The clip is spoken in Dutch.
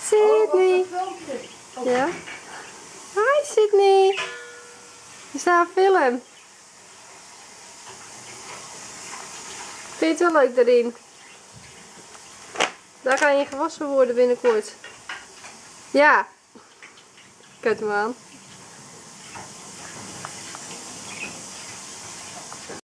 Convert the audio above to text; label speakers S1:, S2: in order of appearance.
S1: Sydney. Ja? Hi Sydney. Je staat een film. Vind je het wel leuk daarin? Daar ga je gewassen worden binnenkort. Ja. Kijk hem aan.